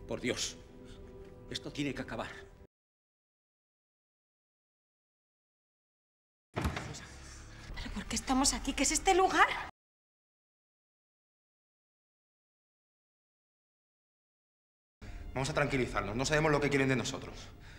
Por Dios, esto tiene que acabar. ¿Pero por qué estamos aquí? ¿Qué es este lugar? Vamos a tranquilizarnos. No sabemos lo que quieren de nosotros.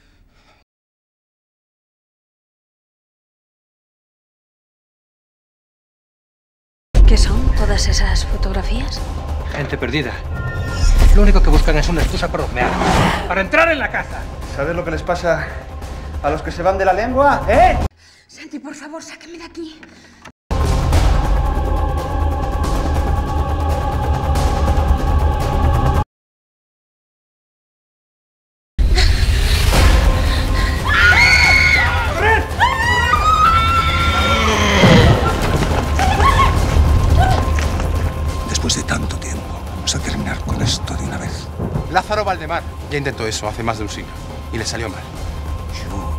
¿Qué son todas esas fotografías? Gente perdida. Lo único que buscan es una excusa para husmear. ¡Para entrar en la casa! ¿Sabes lo que les pasa a los que se van de la lengua, eh? Santi, por favor, sáqueme de aquí. Después de tanto tiempo, vamos a terminar con esto de una vez. Lázaro Valdemar ya intentó eso hace más de un siglo y le salió mal. Yo